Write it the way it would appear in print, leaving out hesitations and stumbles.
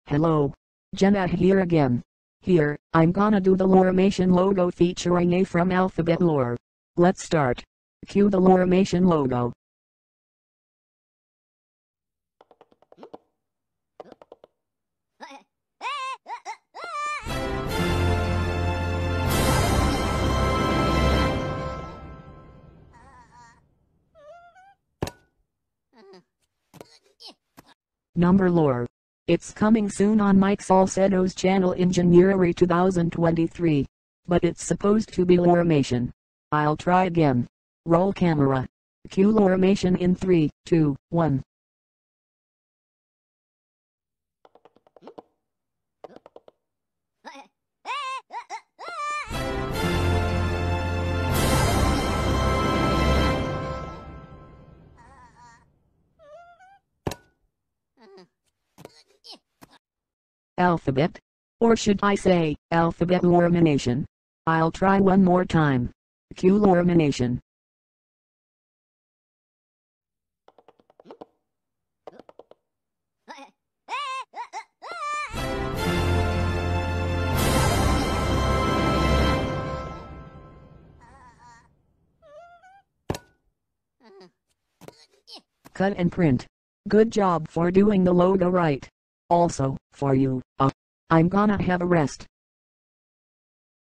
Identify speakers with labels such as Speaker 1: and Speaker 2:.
Speaker 1: Hello. Jennah here again. Here, I'm gonna do the Loremination logo featuring A from Alphabet Lore. Let's start. Cue the Loremination logo. Number Lore. It's coming soon on Mike Salcedo's channel in January 2023. But it's supposed to be Loremination. I'll try again. Roll camera. Cue Loremination in 3, 2, 1. Alphabet. Or should I say, Alphabet Loremination. I'll try one more time. Cue Loremination. Cut and print. Good job for doing the logo right. Also, for you, I'm gonna have a rest.